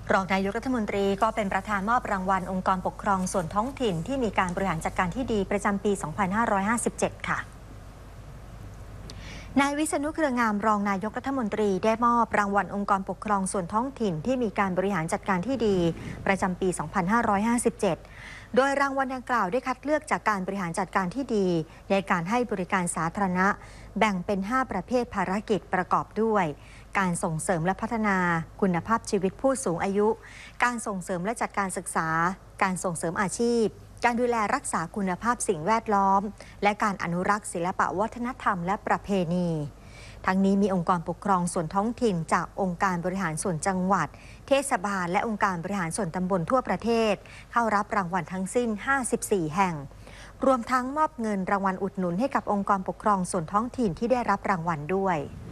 รองนายกรัฐมนตรีก็เป็นประธานมอบรางวัลองค์กรปกครองส่วนท้องถิ่นที่มีการบริหารจัดการที่ดีประจำปี 2557 ค่ะ นายวิษณุ เครืองามรองนายกรัฐมนตรีได้มอบรางวัลองค์กรปกครองส่วนท้องถิ่นที่มีการบริหารจัดการที่ดีประจำปี 2557 โดยรางวัลดังกล่าวได้คัดเลือกจากการบริหารจัดการที่ดีในการให้บริการสาธารณะแบ่งเป็น 5 ประเภทภารกิจประกอบด้วยการส่งเสริมและพัฒนาคุณภาพชีวิตผู้สูงอายุ การส่งเสริมและจัดการศึกษา การส่งเสริมอาชีพ การดูแลรักษาคุณภาพสิ่งแวดล้อม และการอนุรักษ์ศิลปวัฒนธรรมและประเพณี ทั้งนี้มีองค์กรปกครองส่วนท้องถิ่นจากองค์การบริหารส่วนจังหวัด เทศบาลและองค์การบริหารส่วนตำบลทั่วประเทศเข้ารับรางวัลทั้งสิ้น 54 แห่ง รวมทั้งมอบเงินรางวัลอุดหนุนให้กับองค์กรปกครองส่วนท้องถิ่นที่ได้รับรางวัลด้วย